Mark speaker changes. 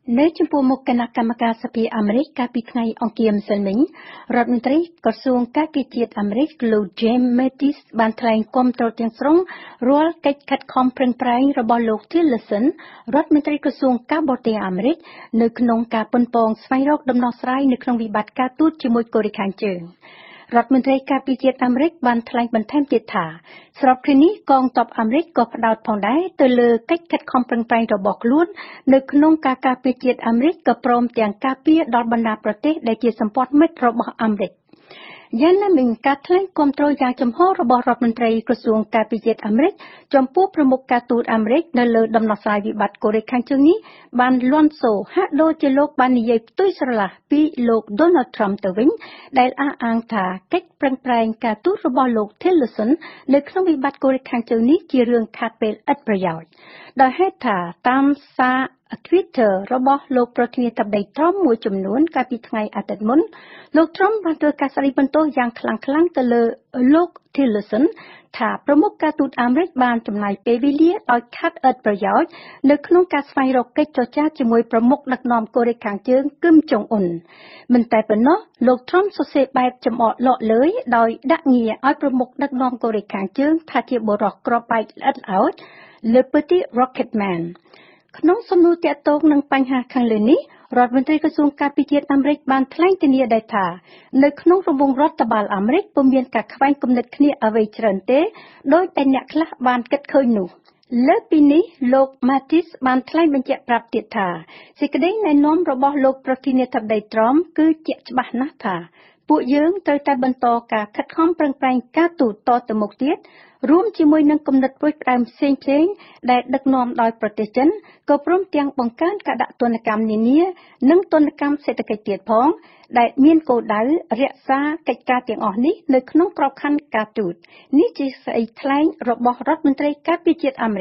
Speaker 1: នៅចំពោះមុខគណៈកម្មការសភាអាមេរិកកាលពីថ្ងៃអង្គារម្សិលមិញរដ្ឋមន្ត្រីក្រសួងការពារជាតិអាមេរិកលោក James Mattis បានថ្លែងគាំទ្រទាំងស្រុងរាល់កិច្ចខិតខំប្រឹងប្រែងរបស់លោក Tillerson រដ្ឋមន្ត្រីក្រសួងការបរទេសអាមេរិកនៅក្នុងការប៉ុនប៉ងស្វែងរកដំណោះស្រាយនៅក្នុងវិបត្តិការទូតជាមួយកូរ៉េខាងជើងរដ្ឋមន្ត្រីការពារជាតិអាមេរិកបានថ្លែងបន្ថែមទៀតថាស្របគ្នានេះកងទ័ពអាមេរិកក៏ផ្ដោតផងដែរទៅលើកិច្ចខិតខំប្រឹងប្រែងរបស់ខ្លួននៅក្នុងការការពារជាតិអាមេរិកក៏ព្រមទាំងការពារដល់បណ្ដាប្រទេសដែលជាសម្ព័ន្ធមិត្តរបស់អាមេរិកយ៉ាងណាមិញការថ្លែងគាំទ្រយ៉ាងចំហរបស់រដ្ឋមន្ត្រីក្រសួងការពារជាតិអាមេរិកចំពោះប្រមុខការទូតអាមេរិកនៅលើដំណោះស្រាយវិបត្តិកូរ៉េខាងជើងនេះបានលាន់សូរហាក់ដូចជាលោកបាននិយាយផ្ទុយស្រឡះពីលោក Donald Trump ទៅវិញដែលអះអាងថាកិច្ចប្រឹងប្រែងការទូតរបស់លោក Tillerson នៅក្នុងវិបត្តិកូរ៉េខាងជើងនេះជារឿងខាតពេលឥតប្រយោជន៍ដោយហេតុថាតាមសារ Twitter របស់លោកប្រធានាធិបតី Trump មួយចំនួនកាលពីថ្ងៃអាទិត្យមុនលោក Trump បានធ្វើការស្ដីបន្ទោសយ៉ាងខ្លាំងទៅលើលោក Tillerson ថាប្រមុខការទូតអាមេរិកបានចំណាយពេលវេលាដោយខាតឥតប្រយោជន៍នៅក្នុងការស្វែងរកកិច្ចចរចាជាមួយប្រមុខដឹកនាំកូរ៉េខាងជើងគឹមចុងអ៊ុនមិនតែប៉ុណ្ណោះលោក Trump សរសេរបែបចំអកលក់លើយដោយដាក់ងារឲ្យប្រមុខដឹកនាំកូរ៉េខាងជើងថាជាបុរសគ្រាប់បែកល្អិតល្អោច Le Petit Rocket Manក្នុងសំណួរទាក់ទងនឹងបញ្ហាខាងលើនេះរដ្ឋមន្ត្រីក្រសួងការពារជាតិអាមេរិកបានថ្លែងធានាដែរថានៅក្នុងរង្វង់រដ្ឋបាលអាមេរិកពុំមានការខ្វែងគំនិតគ្នាអ្វីច្រើនទេដោយតែអ្នកខ្លះបានគិតឃើញនោះលើសពីនេះលោក Mattis បានថ្លែងបញ្ជាក់ប្រាប់ទៀតថាសេចក្តីណែនាំរបស់លោកប្រធានាធិបតី Trump គឺជាក់ច្បាស់ណាស់ថាពួកយើងត្រូវតែបន្តការខិតខំប្រឹងប្រែងការទូតតទៅមុខទៀតរួមជាមួយនឹងគំនិតផ្ដួចផ្ដើមផ្សេងៗដែលដឹកនាំដោយប្រទេសចិនក៏ព្រមទាំងបង្កើនការដាក់ទណ្ឌកម្មនានានិងទណ្ឌកម្មសេដ្ឋកិច្ចទៀតផងដែលមានគោលដៅរក្សាកិច្ចការទាំងអស់នេះនៅក្នុងក្របខ័ណ្ឌការទូតនេះជាសេចក្តីថ្លែងរបស់រដ្ឋមន្ត្រីការពារជាតិអាមេរិក